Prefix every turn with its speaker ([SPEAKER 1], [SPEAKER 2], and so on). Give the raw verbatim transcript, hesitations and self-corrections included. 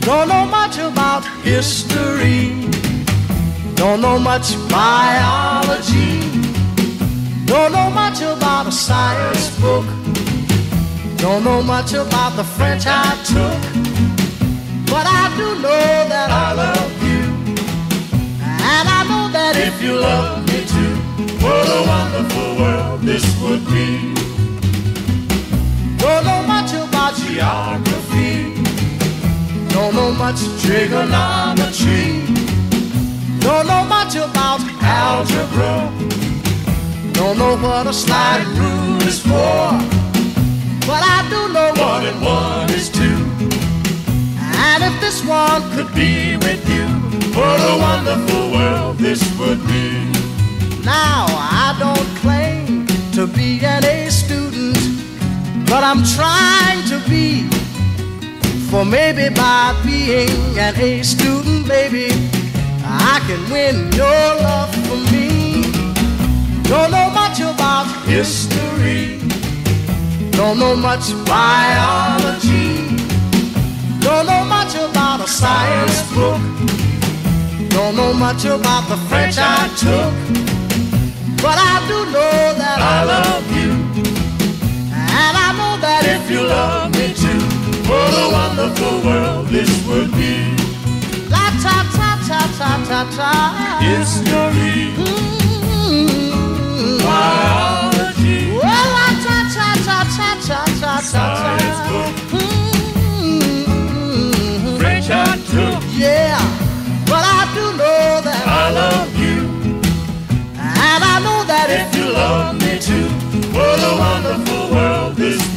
[SPEAKER 1] Don't know much about history, don't know much biology, don't know much about a science book, don't know much about the French I took, but I do know that I love you, and I know that if you love me too, what a wonderful world this would be. Don't know much about geography, don't know much trigonometry, don't know much about algebra, don't know what a slide rule is for, but I do know one and one is two. And if this one could be with you, what a wonderful world this would be. Now I don't claim to be an A student, but I'm trying to be. For maybe by being an A student, baby, I can win your love for me. Don't know much about history, don't know much biology, don't know much about a science book, don't know much about the French I took, but I do know that I love you, and I know that if you love me too, what a wonderful world this would be. La ta ta ta ta ta ta. History, mm-hmm. Biology, well, la ta ta ta ta ta ta ta. Science book, mm-hmm. French I took, yeah, but I do know that I love you, and I know that if you love me too, what a wonderful world this